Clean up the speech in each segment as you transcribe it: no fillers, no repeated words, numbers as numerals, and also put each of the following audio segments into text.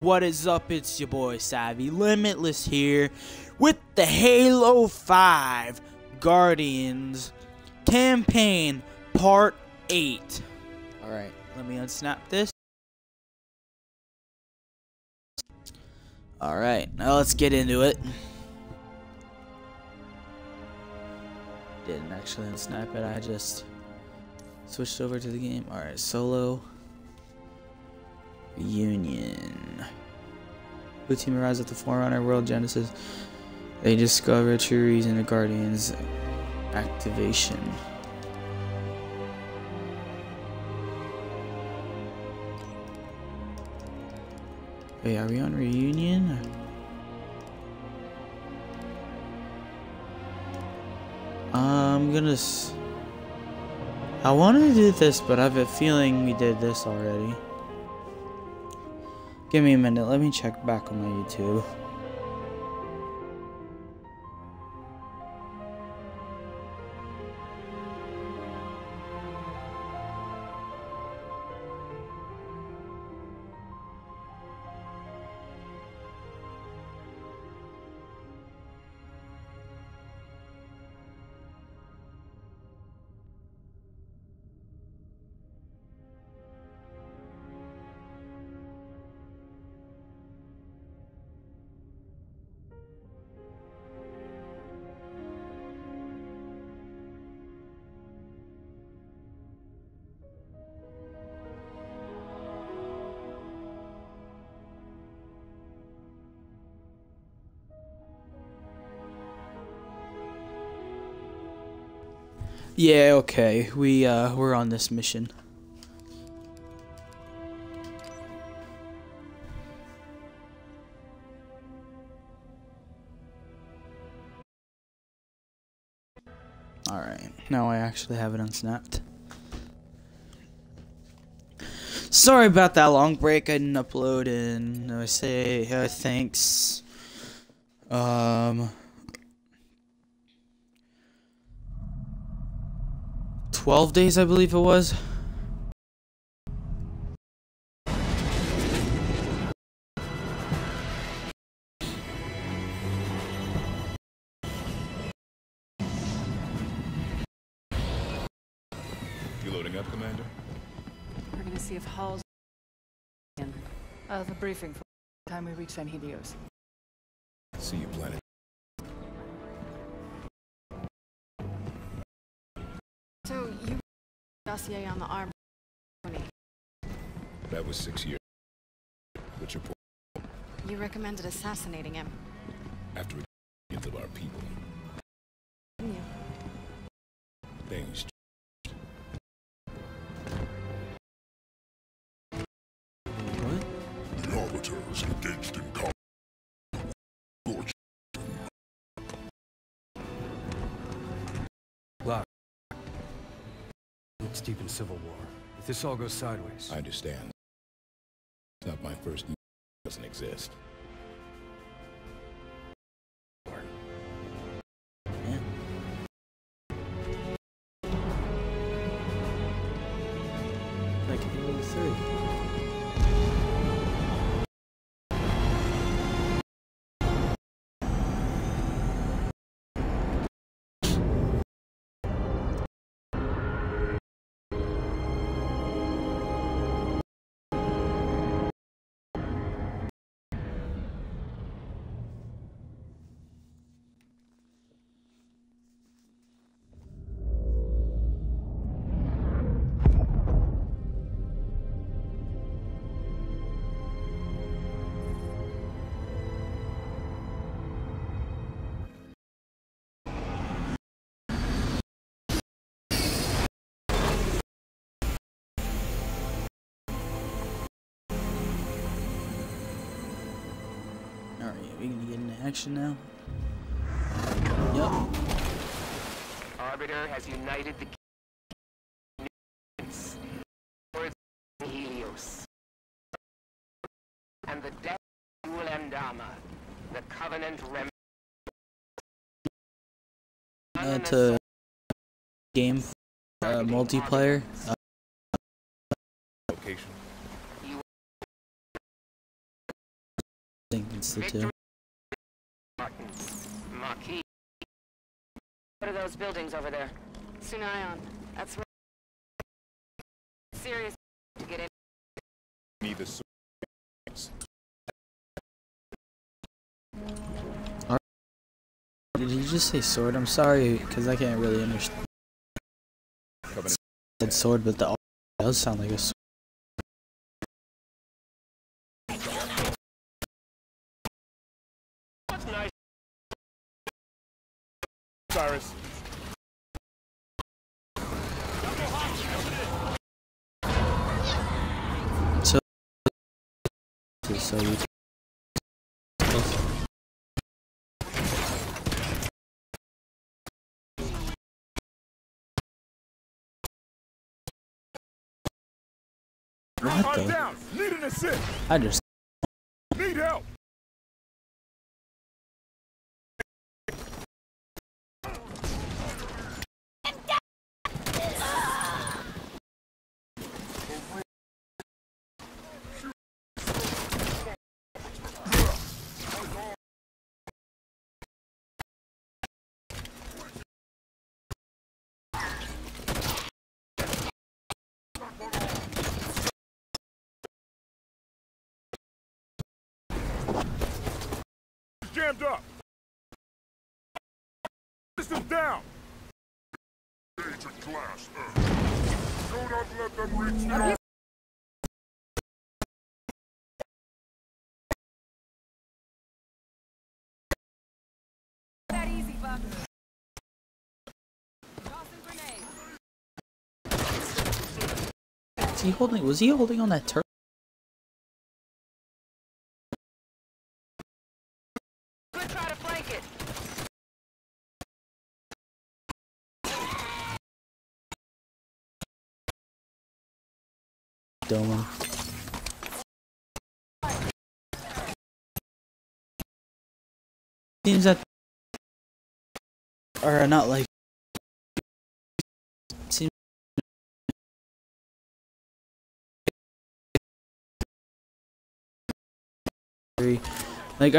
what is up? It's your boy Savvy Limitless here with the Halo 5 Guardians Campaign Part 8. Alright, let me unsnap this. Alright, now let's get into it. Didn't actually unsnap it, I just switched over to the game. Alright, solo. Reunion. Blue team arrives at the Forerunner World Genesis. They discover true reason of Guardians activation. Wait, are we on Reunion? I want to do this, but I have a feeling we did this already. Give me a minute, let me check back on my YouTube. Yeah, okay. We're on this mission. Alright, now I actually have it unsnapped. Sorry about that long break, I didn't upload, and I say thanks. 12 days, I believe it was. You loading up, Commander? We're gonna see if Hall's in. I'll have a briefing for the time we reach San Helios. See you, Planet. So, you dossier on the arm. That was 6 years. What's your point? You recommended assassinating him. After we get to our people, Didn't you? things What? The Arbiters engaged in combat. Look, it's deep in civil war. If this all goes sideways, I understand. It's not my first. Doesn't exist. Yeah. Like Halo 3. Alright, we gonna get into action now? Yup. Arbiter has united the kingdoms towards Helios. And the death of Ulandama, the Covenant remnant. To game multiplayer. Location. think it's the two. Marquis. What are those buildings over there? Sunayon. That's where. Serious to get in. Need the swings. Did he just say sword? I'm sorry, because I can't really understand. Covenant. Said sword, but the does sound like a sword. Cyrus. So you what the? Down. Need an assist. I just Need help. Jammed up. System down. Agent class. Do not let them reach the That easy, Buck. Tossing grenade. is he holding? Was he holding on that turret? Good try to flank it. Doman. Seems that are not like seems like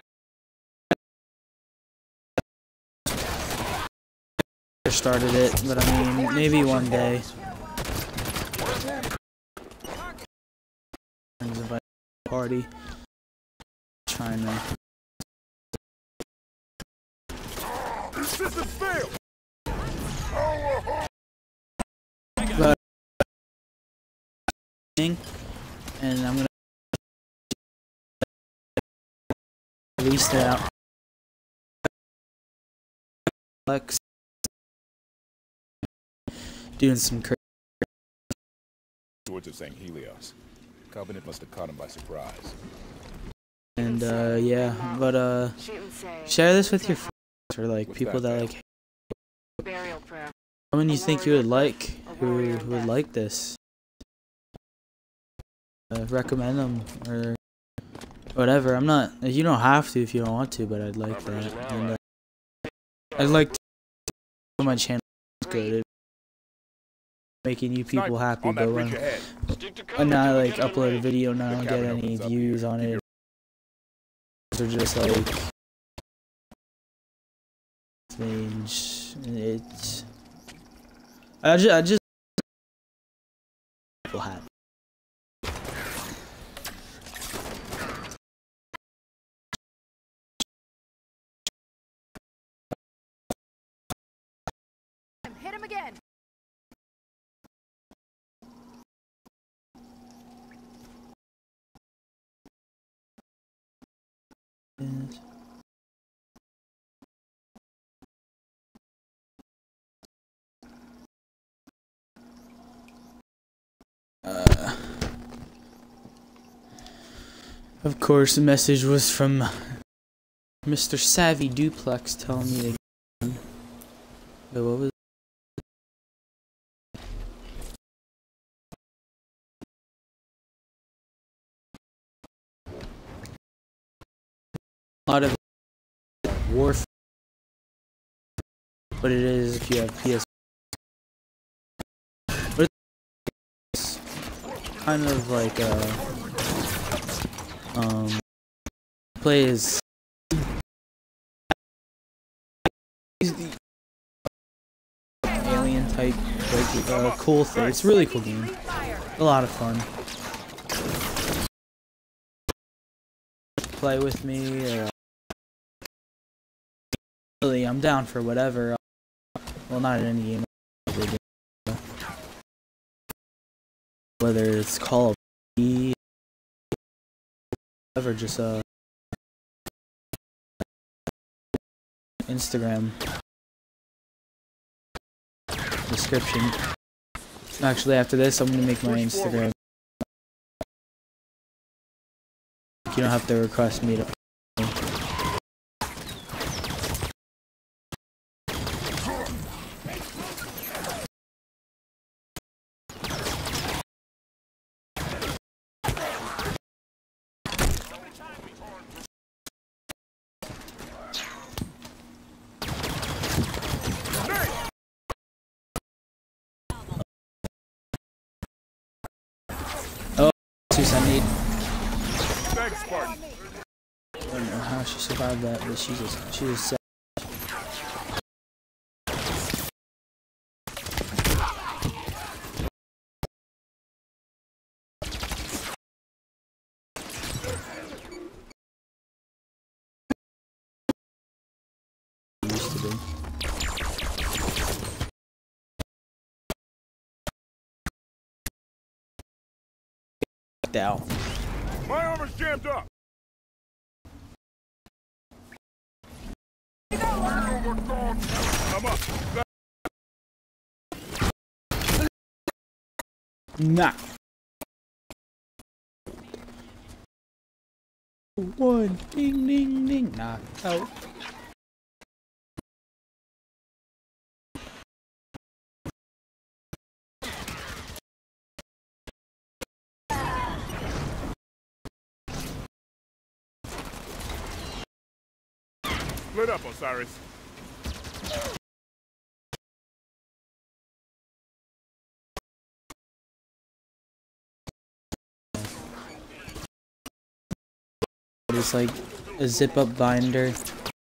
I started it, but I mean maybe one day. Invite party trying to System failed. but and I'm gonna release it out. Alex doing some crazy. Towards of St. Helios. Covenant must have caught him by surprise. And yeah, but Shoot and say. share this with your friends or like What's people that, that like Burial prayer. someone you think you would like who would like this. Recommend them or whatever. I'm not. You don't have to if you don't want to, but I'd like that. And I'd like to my channel is good. Making you people happy, On that but bridge when ahead. I like upload a video and I don't get any views on it, or just like it's I just people happy. Hit him again. Of course, the message was from Mr. Savvy Duplex telling me to. But what was? A lot of warfare, but it is if you have PS. But it's kind of like play play is alien type, like cool thing. It's a really cool game. A lot of fun. Play with me, or really, I'm down for whatever. Well, not in any game. Whether it's Call of Duty, or just Instagram description. Actually, after this, I'm gonna make my Instagram. You don't have to request me to. Oh, 278. Thanks, Spartan. I don't know how she survived that, but she was sad. Used to be. Out. My armor's jammed up. I'm up. Nah. One ding ding ding. Knock out. Split up, Osiris. It's like a zip-up binder.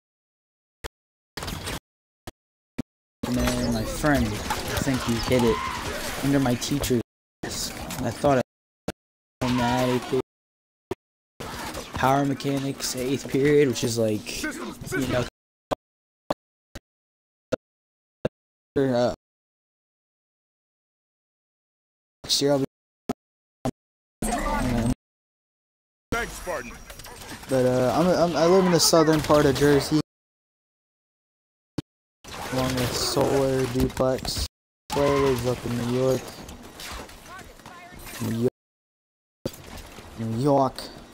Man, my friend, I think he hid it under my teacher's desk. I thought on that 8th period. Power mechanics 8th period, which is like, you know, next year I'll be. Thanks, Spartan. But I live in the southern part of Jersey, along with Solar Duplex. Claire lives up in New York. New York.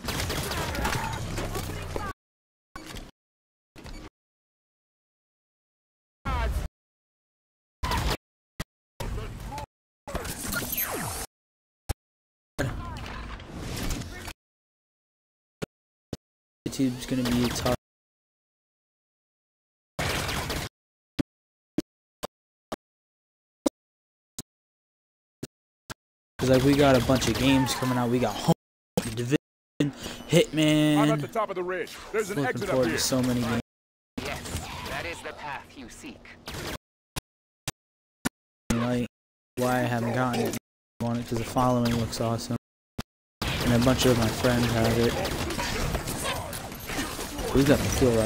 YouTube's gonna be a tough. Cause like we got a bunch of games coming out. We got Home, Division, Hitman. I'm at the top of the ridge. There's an Looking exit up forward here. to so many games. Yes, that is the path you seek. Like why I haven't gotten it on it because the following looks awesome, and a bunch of my friends have it. We got to feel like.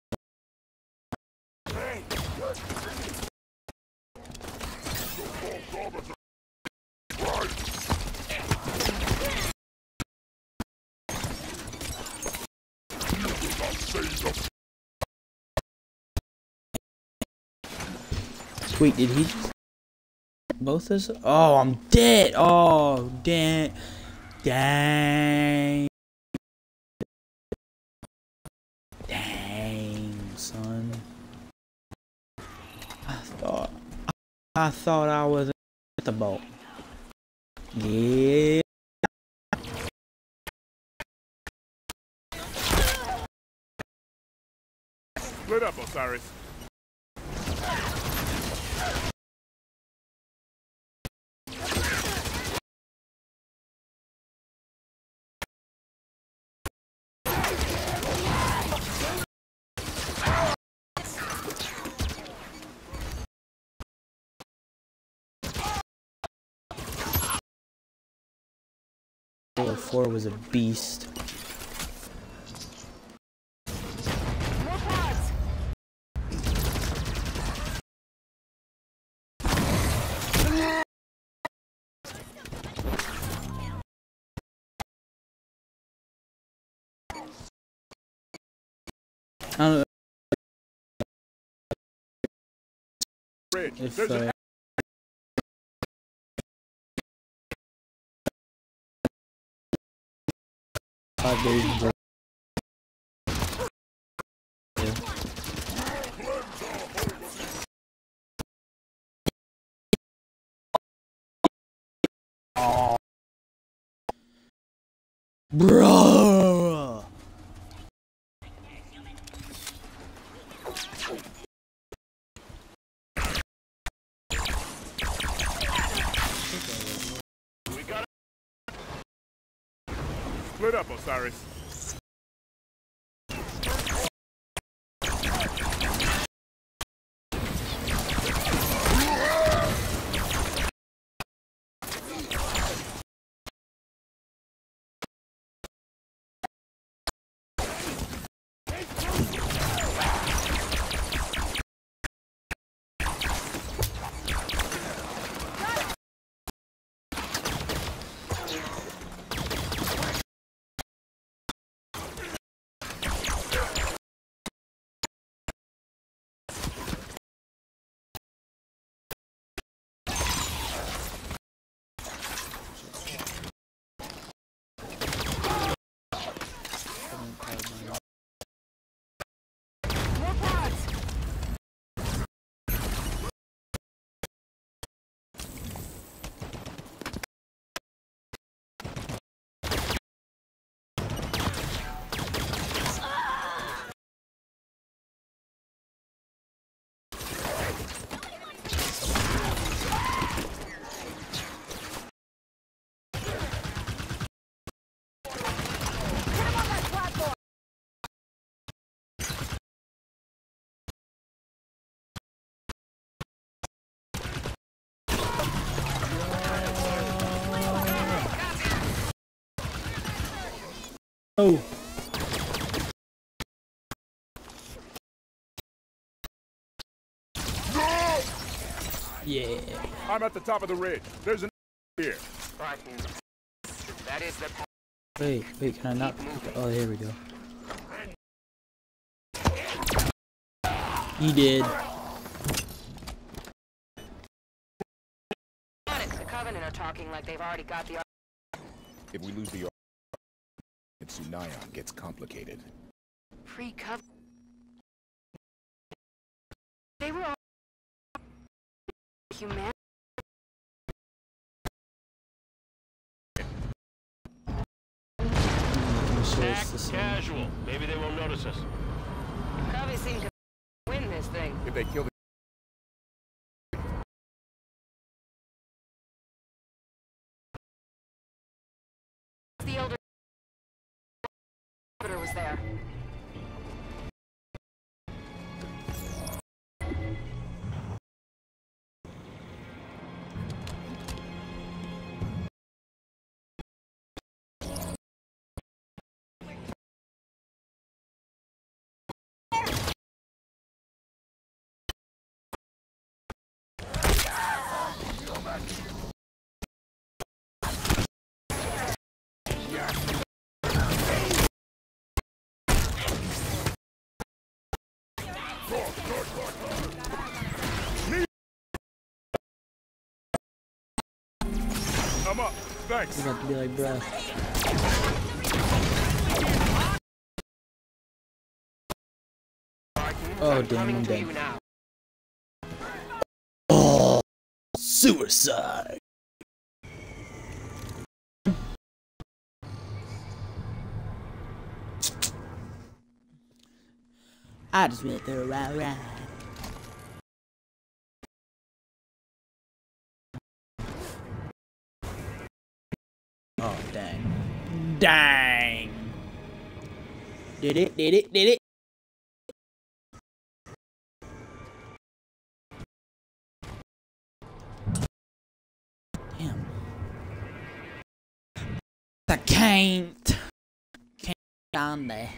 Wait, did he? Both is? Oh, I'm dead. Oh, dang. Dang. Dang, son. I thought I was at the boat. Yeah. Split up, Osiris. Halo 4 was a beast. I don't know if five days. Bro. Split up, Osiris. Oh. Yeah. I'm at the top of the ridge. There's an here. Spartan. That is the Wait, can I not? Oh, here we go. You did. The Covenant are talking like they've already got the. If we lose the Tsunayon gets complicated. Pre-Covenant. They were all human. Act casual. Maybe they won't notice us. Covey seemed to win this thing. If they kill The elder was there. I'm up. Thanks. You got to be like, bruh. Oh, damn, I'm dead. Oh, suicide. I just went through a ride. Oh, dang. Dang. Did it. Damn. I can't on there.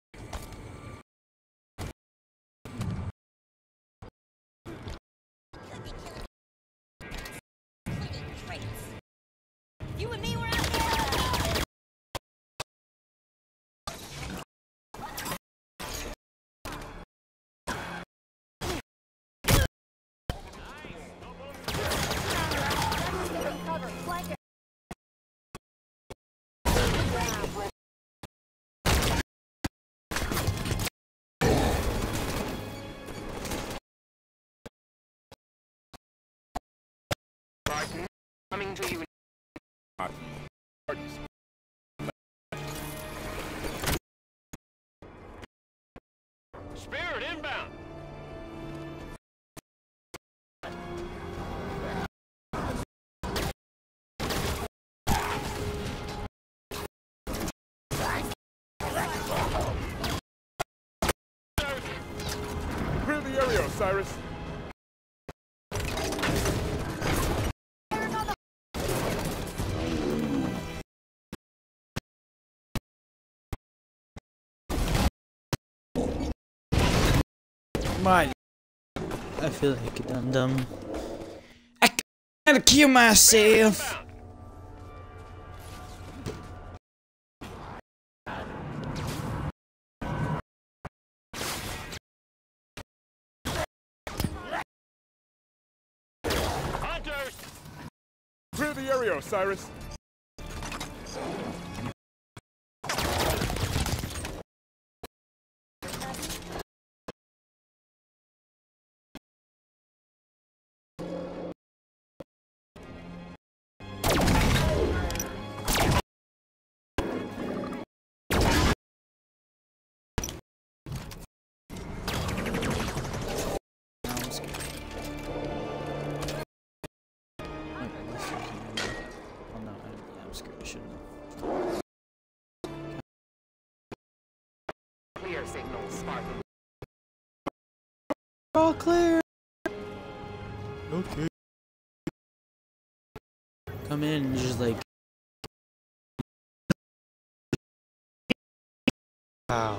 You and me were out there. Cover, flank. Coming to you. Spirit inbound. Clear the area, Osiris. My, I feel like a dum-dum. I gotta kill myself. Hunters. Clear the area, Osiris. Clear signal, Spartan. All clear. Okay. Come in and just like. Wow.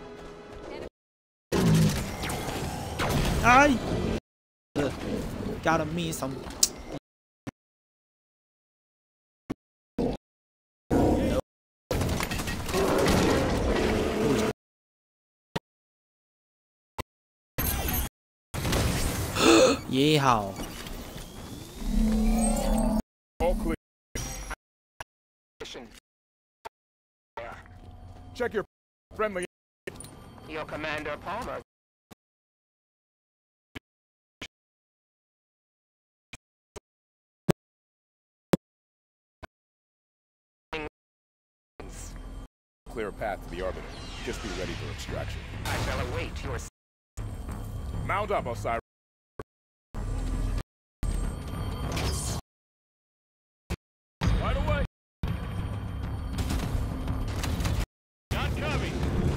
I gotta me some. Yeehaw. All clear. Mission. Check your friendly. Your Commander Palmer. Clear a path to the orbiter. Just be ready for extraction. I shall await your. Mount up, Osiris. Right away. Not coming.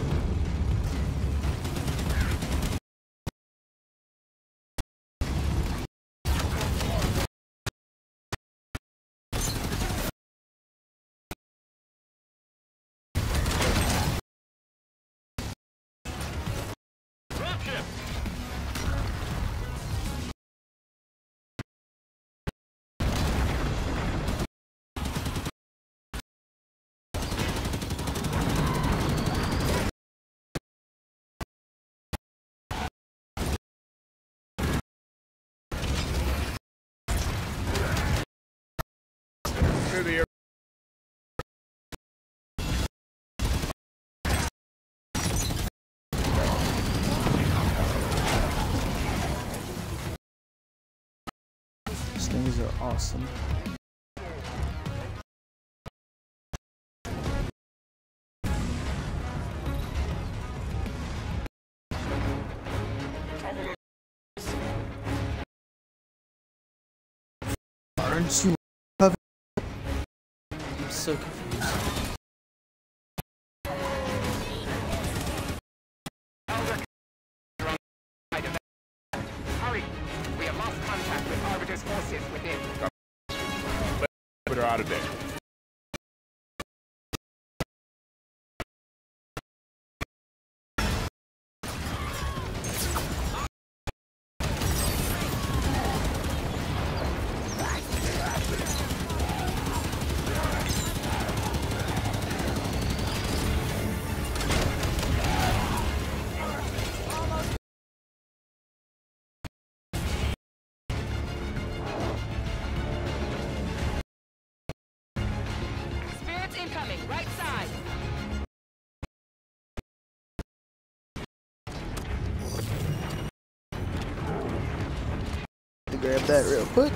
Dropship. Clear the area. These things are awesome. Aren't you? I'm so confused. Hurry! We have lost contact with Arbiter's forces within. Put her out of there. grab that real quick.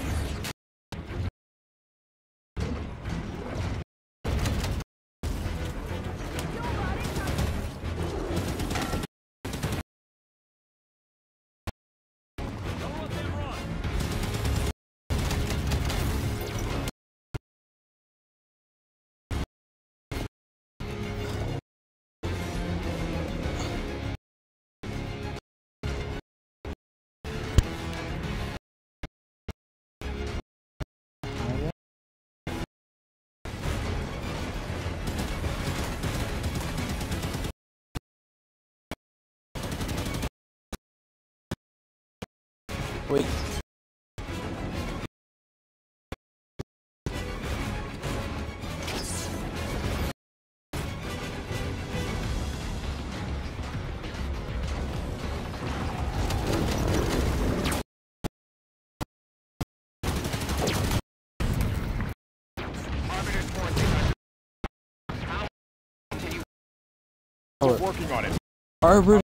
Wait. We're working on it. Arbor.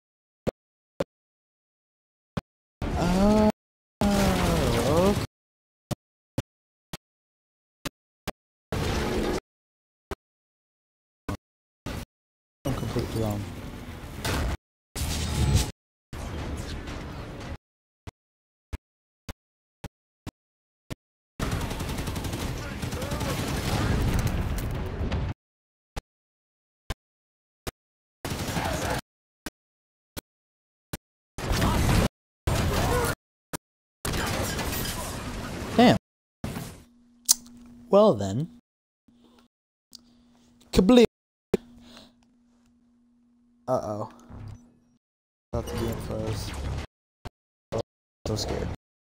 I'm completely wrong. Damn. Well then. Kabli. Uh-oh. About to be in froze. Oh, so scared.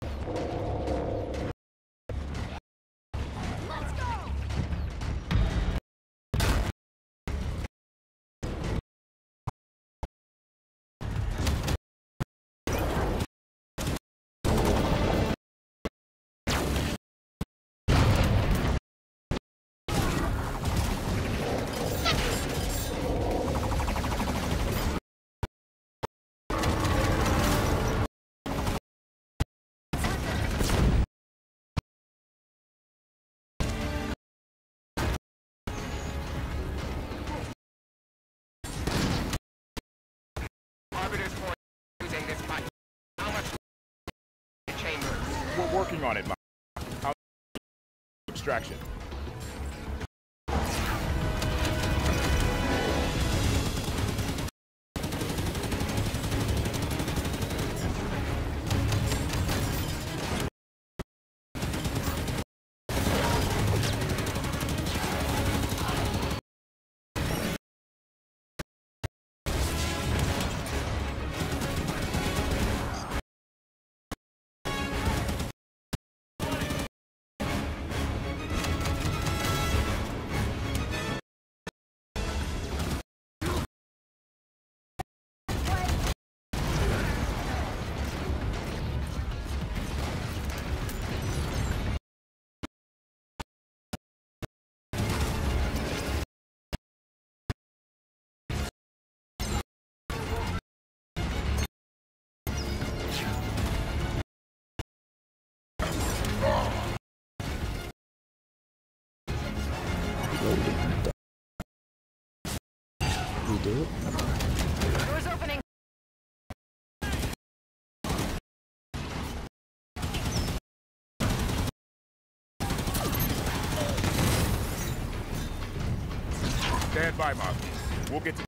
Arbiter's point using this pipe. How much chamber? We're working on it, How extraction. We do it. Doors opening. Stand by, Mom. We'll get to...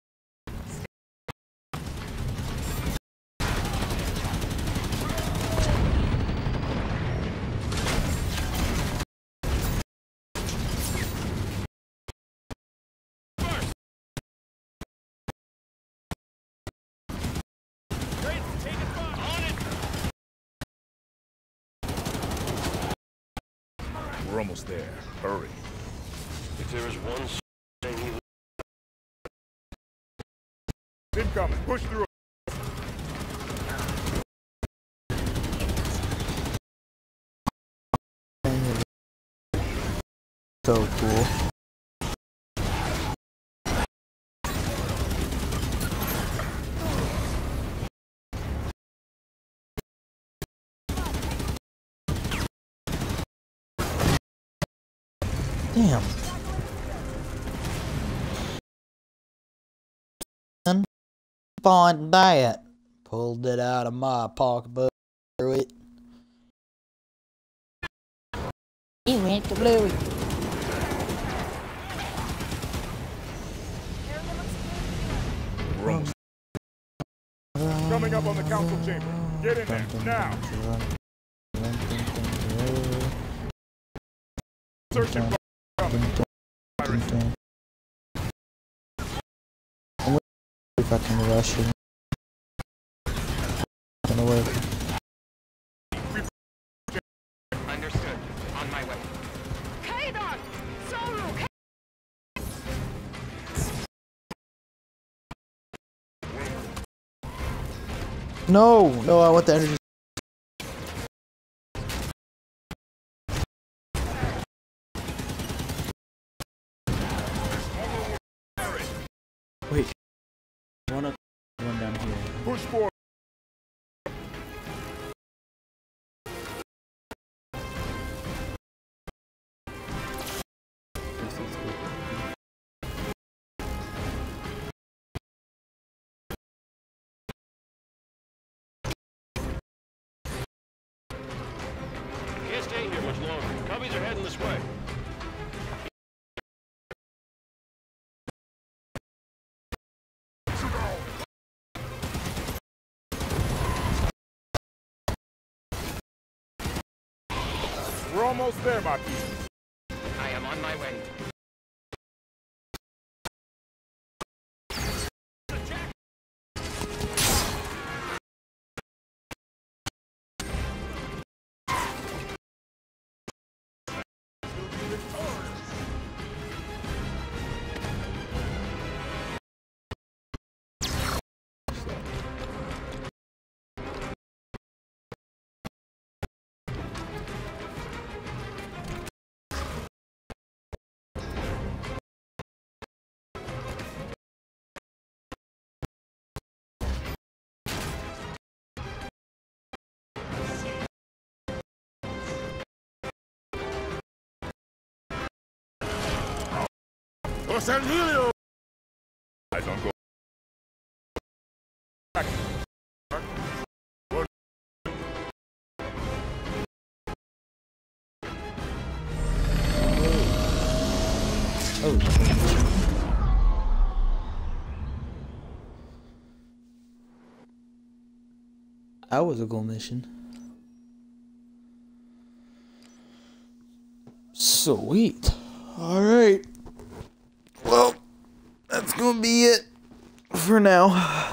We're almost there. Hurry. If there is one thing Incoming. Push through. So cool. Damn. Fine diet. Pulled it out of my pocketbook. Threw it. He went to Bluey. We're almost Coming up on the council chamber. Get in there, now! Searching for If I can rush it. Gonna work. Understood. On my way. Kaidan! Soru! No, no, I want the energy. Wait. One down here. push forward. Can't stay here much longer. Cubbies are heading this way. We're almost there, my people. I am on my way. Los Angeles! Eyes on go. Oh. That was a goal mission. Sweet. Alright. Well, that's gonna be it for now.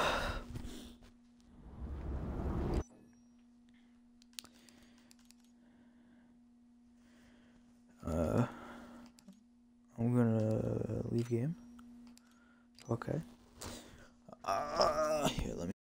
I'm gonna leave game. Okay. Here, let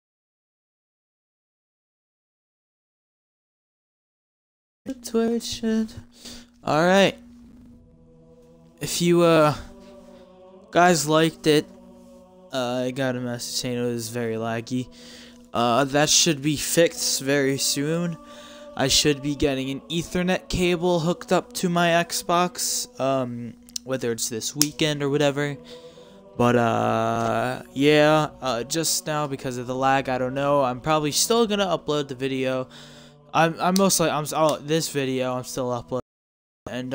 me. Twitch it. Alright. If you, guys liked it, I got a message saying it was very laggy. That should be fixed very soon. I should be getting an Ethernet cable hooked up to my Xbox, whether it's this weekend or whatever. But, yeah, just now because of the lag, I don't know. I'm probably still gonna upload the video. This video, I'm still uploading. And,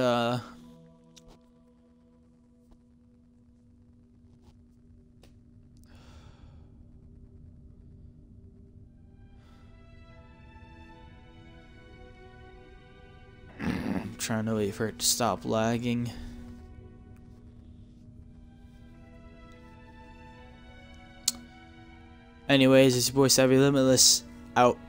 I'm trying to wait for it to stop lagging. Anyways, it's your boy Savvy Limitless, out.